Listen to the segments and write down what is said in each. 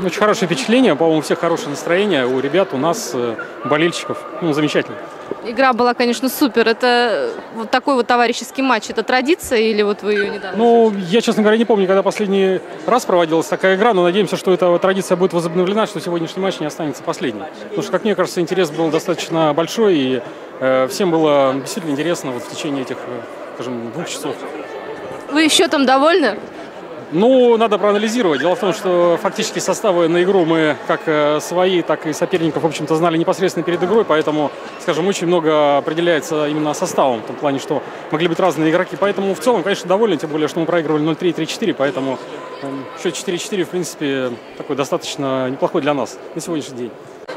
Очень хорошее впечатление, по-моему, у всех хорошее настроение, у ребят, у нас, болельщиков. Ну, замечательно. Игра была, конечно, супер. Это вот такой вот товарищеский матч. Это традиция или вот вы ее недавно? Ну, я, честно говоря, не помню, когда последний раз проводилась такая игра, но надеемся, что эта традиция будет возобновлена, что сегодняшний матч не останется последним. Потому что, как мне кажется, интерес был достаточно большой, и всем было действительно интересно вот в течение этих, скажем, 2 часов. Вы счетом довольны? Ну, надо проанализировать. Дело в том, что фактически составы на игру мы как свои, так и соперников, в общем-то, знали непосредственно перед игрой, поэтому, скажем, очень много определяется именно составом, в том плане, что могли быть разные игроки. Поэтому в целом, конечно, довольны, тем более, что мы проигрывали 0-3 и 3-4, поэтому счет 4-4, в принципе, такой достаточно неплохой для нас на сегодняшний день.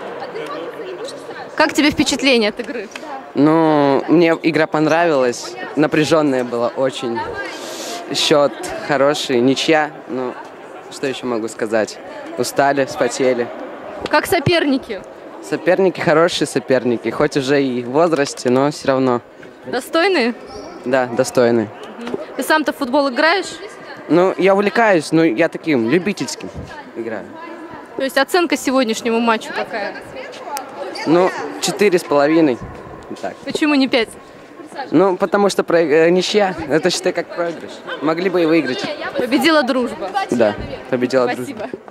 Как тебе впечатление от игры? Ну, мне игра понравилась, напряженная была очень. Счет хороший, ничья, ну, что еще могу сказать? Устали, вспотели. Как соперники? Соперники хорошие соперники, хоть уже и в возрасте, но все равно. Достойные? Да, достойны. Ты сам-то в футбол играешь? Ну, я увлекаюсь, но я таким любительским играю. То есть оценка сегодняшнему матчу какая? Ну, 4,5. Так. Почему не 5? Ну, потому что ничья, это считай как проигрыш. Могли бы и выиграть. Победила дружба. Да, победила дружба. Спасибо.